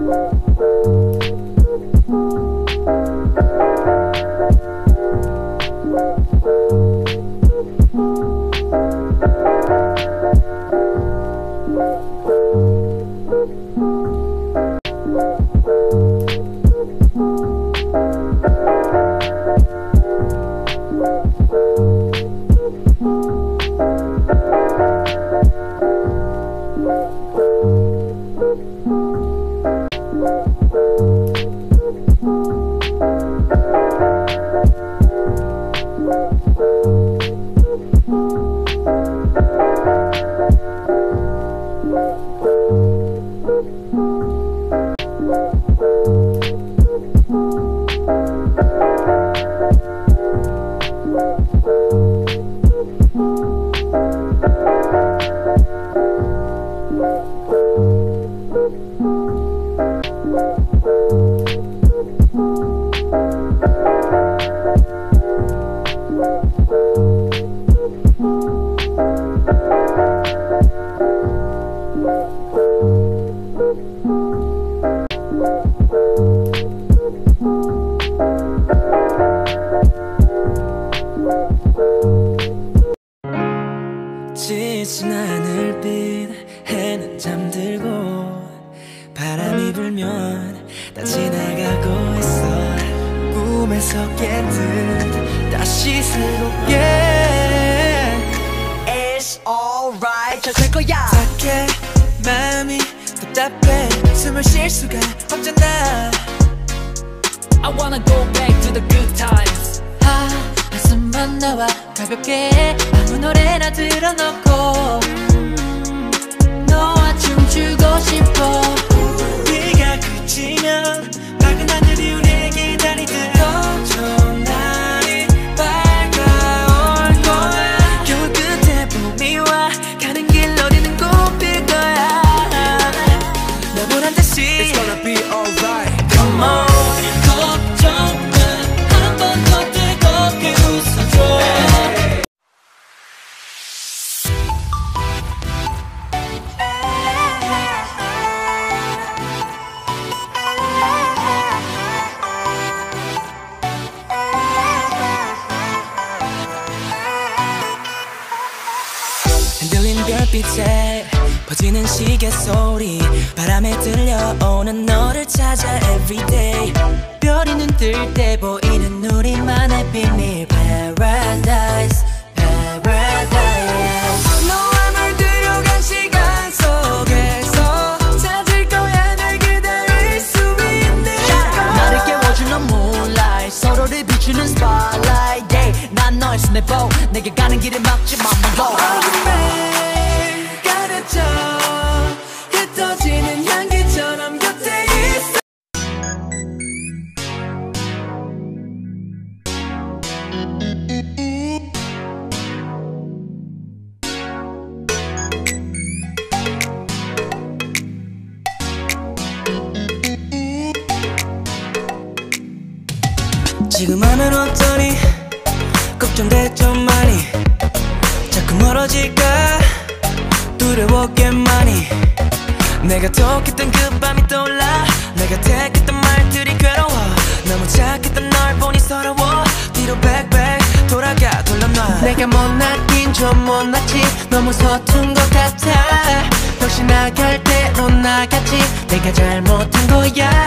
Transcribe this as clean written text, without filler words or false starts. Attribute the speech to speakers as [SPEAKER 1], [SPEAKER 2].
[SPEAKER 1] 지친 하늘빛 해는 잠들고 바람이 불면 다 지나가고 있어. 꿈에서 깼듯 다시 새롭게 It's alright 잘 될 거야. 착해 마음이 답답해 숨을 쉴 수가 없잖아.
[SPEAKER 2] I wanna go back to the good times.
[SPEAKER 3] 가슴만 나와 가볍게 아무 노래나 틀어놓고 너와 춤추고 싶어.
[SPEAKER 1] 네가 그치면 밝은 하늘이 우리를 기다리듯 더 좋은 날이 밝아올 거야. 겨울 끝에 봄이 와 가는 길 어디는 꽃 필 거야. 나 보란 듯이 It's gonna be alright. Come on. 흔들린 별빛에 퍼지는 시계 소리 바람에 들려오는 너를 찾아 everyday. 별이 눈 뜰 때 보이는 우리만의 비밀 Paradise Paradise. 너와 물들여간 시간 속에서 찾을 거야 널 기다릴 수 있는
[SPEAKER 3] 나를 깨워주는 moonlight 서로를 비추는 spotlight yeah. 난 널 스냅보 내게 가는 길을 막지 마
[SPEAKER 1] 어둠에 가려져 흩어지는 향기처럼 곁에 있어. 지금 하면 어떠니 걱정돼 좀 많이 자꾸 멀어질까 두려워 꽤 많이. 내가 독했던 그 밤이 떠올라 내가 택했던 말들이 괴로워 너무 착했던 널 보니 서러워. 뒤로 백백 돌아가 돌려놔. 내가 못났긴 좀 못났지 너무 서툰 것 같아. 역시 나갈 때로 나갔지 내가 잘못한 거야.